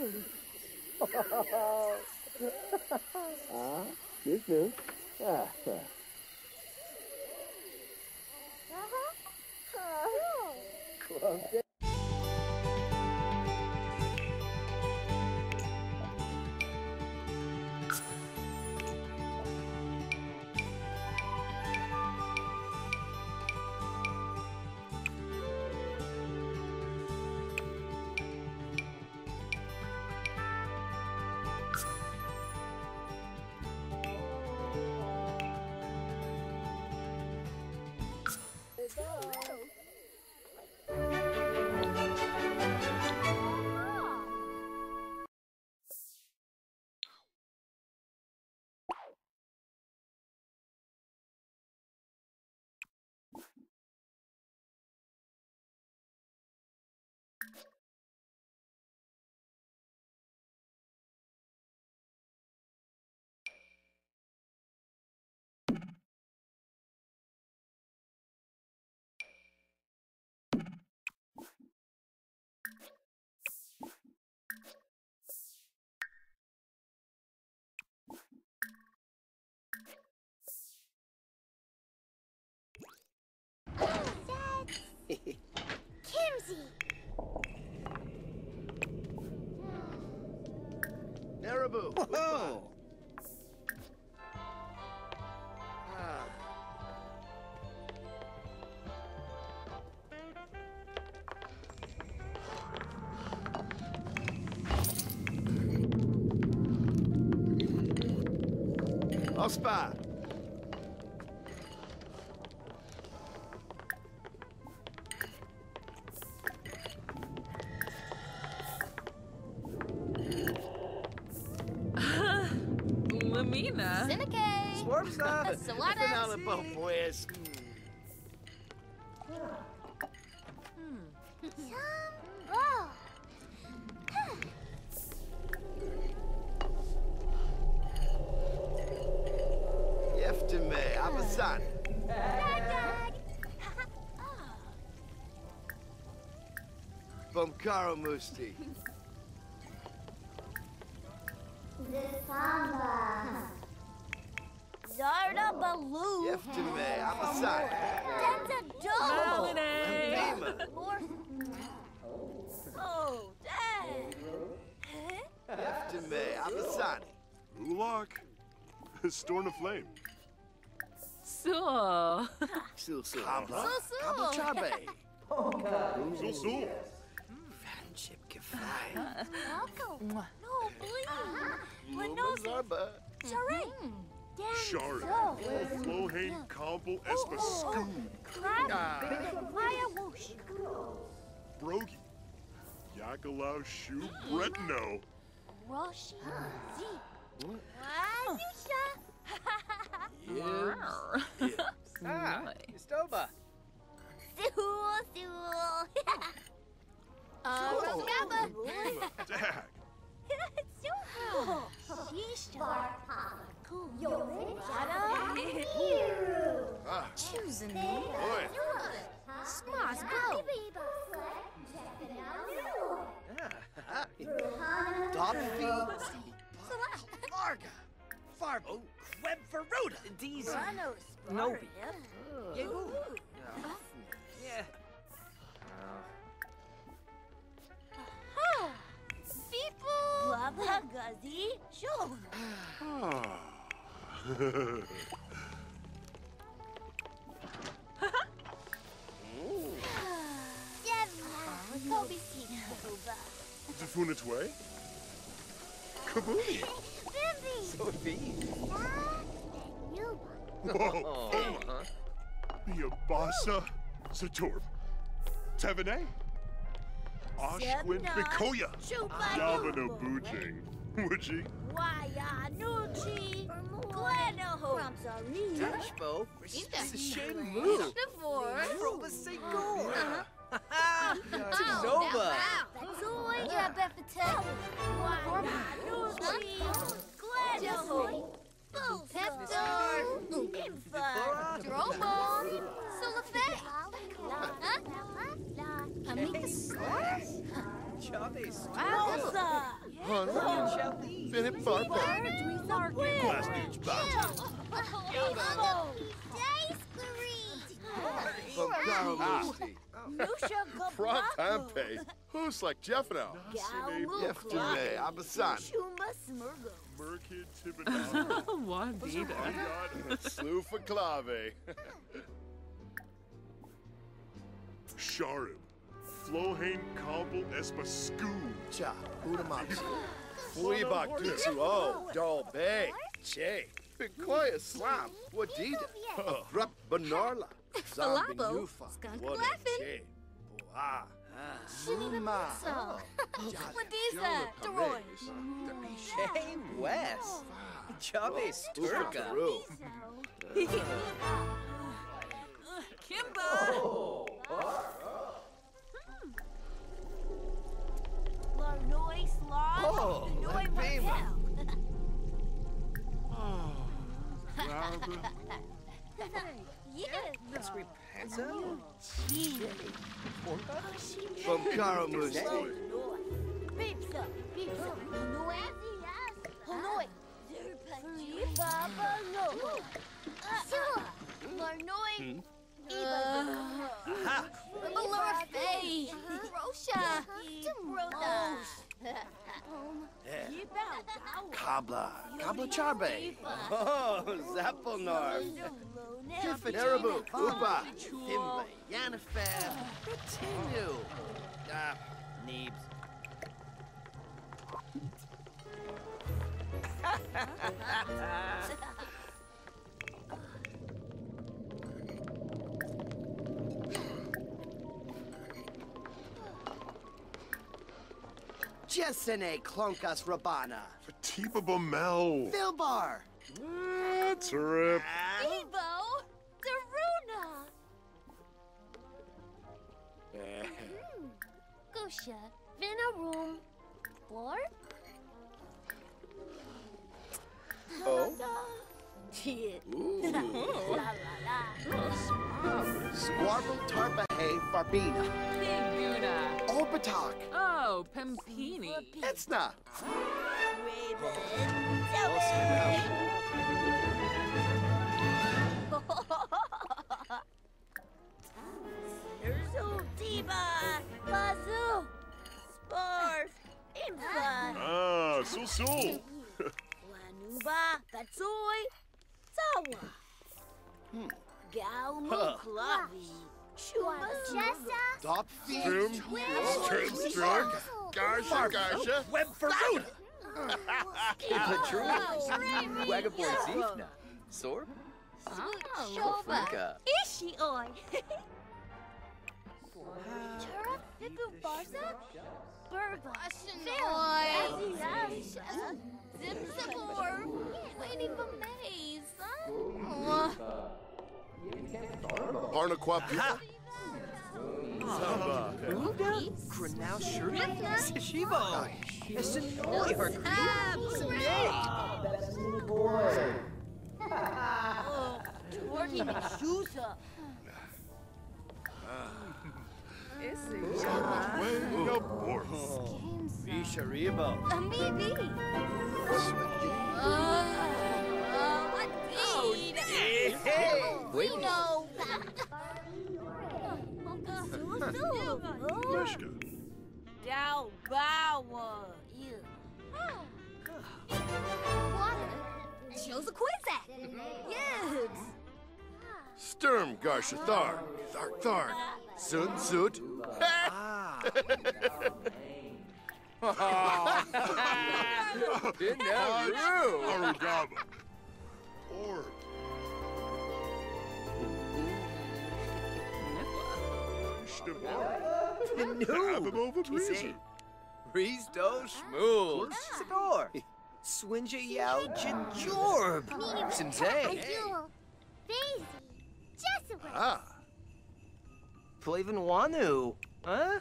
Yes, no. Kimsey! Marabou! Whoa! Ospa! Lamina. Sinica! Swarpsa! Salada! Finale pues. Oh! Yeftime, Abasan. Dag! Bumkaro Musti. Zisamba! Zarda Baloo! Yeftime, Abasan. Denza Do! Holiday. Oh, Dad! Yeftime, Abasan. Ulak. Storm of Flame. So. Sul. So. Chabe. Zul Zul. Fanchip Kefai. Welcome. No, please. But no, Lumazarba. sorry. Shari. So. Flohane Comble Espascoon. Crab. Fire whoosh. Brogi. Yakalau Shu Bretno. Roshi. Z. Wayusha. Ah, Estoba. Sul. Scabba. Dag. Shisha. Cool. Choosing me. Boy. Smas go. Dobby. Varga. Farbo. Queb Feruda. Deezy. Nobi. Yehu. Yeah. People. Lava Gazi. Sure. Kobe seen Defunatway. Kabuni. Bimby. So it be. Whoa. Oh, Yabasa. Satorb. Tevene. Oshquin Bikoya. Yavana Bujing. Woodji. Waya Nuchi. Glenoho. Dashbo. Sashin Moo. Roba Segor. Nova. Zoya Befatel. Waya Nuchi. Glenoho. Pepto. Infa. Drobon. Sulafay. Amika Source. Chavez. Rosa. Hun, Finip Farpa. Last news box. From Karamusti. From Tampe. Who's like Jeff now? Yeftime, Abasan. Merkid Tibidana. Juanita. Slew for Clave. Sharib. Flohane Kabul Espascu. Cha, Udamachi. Fleabach Dutsuo. Dol Bay. Che. Bikoya Slam. Wadida. Rup Banarla. Falabo. Skunk laughing. Boa. Suma. Wadiza. Deroy. Hey, Wes. Chubby Sturga. Kimba! Larnoy Slaw. Oh, Larnoy Bima. Markel. Yes. Let's Panza? From Karamusti. Pizza. Hanoi. Hanoi. Babalo. Larnoy. Malorfay. Rosha. Timroda. Kabla. Kabla Charbe. Oh, Zappelnar. Narabu. Upa. Himba. Yanafab. Tinu. Neebs. Jessene Klonkas Rabana. Fatiba Bamel. Vilbar. That's a rip. Evo. Daruna. Gosha. Vinaroom. Floor. Oh. La la la. Squarble Tarbahe Farbina. Piguna. Obatak. Oh, Pimpini. Etzna. Diva. Bazoo. Sparf. Impa. Ah, Sul. Wanuba. Batsoy. Sawa. Galmu Klavi. Shuma Jessa. Dop Strum. Strum. Garsha. Web for Ruda. Wagaborn Zifna. Sorb. Shova. Africa. Ishi oi. Chura Fibu Barza. Burba. Oi. Zipzipor. Waiting for Maze. Arnaquapia. Granau Shuri. Sishibo. Esenoi her Torty Meshusa. Way up north. Bisharibo. Amibi. Wait. No. Mishka. Dow Bower. Water. Shows a quiz at. Yes. Sturm Garsha Tharg. Tharg. Zud Zud. Arugaba. Orb. Ishtabar. Abamova Blizzard. Risto Schmool. Sidor. Swinja Yao Jajorb. Sinzay. Daisy. Jesuit. Ah. Flavin Wanu. Huh?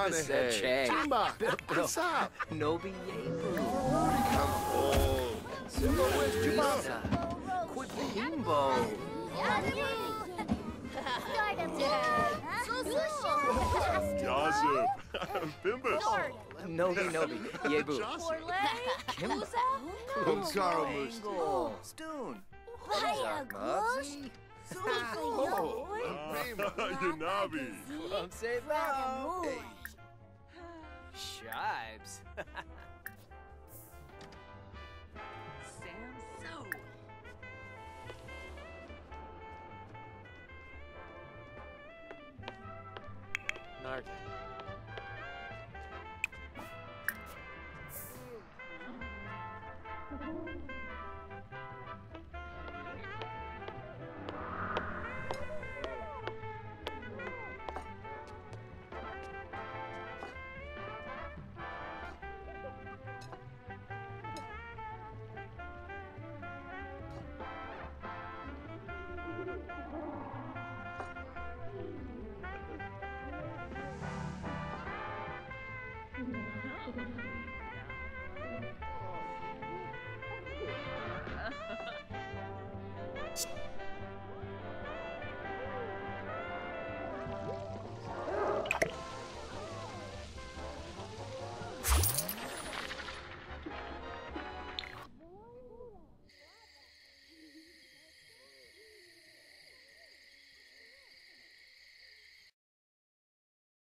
Orpitane. Chang. Tima. What's up? Nobi Yebu. Come home. Jumata. Quipimbo. Yazoo. Bimbus. Nobi Nobi. Yebu. Kimba. Umsaro Musti. Angle. Stoon. Mubsy. Yanabi. Club say bow. Shibes. Sam So. Nargan.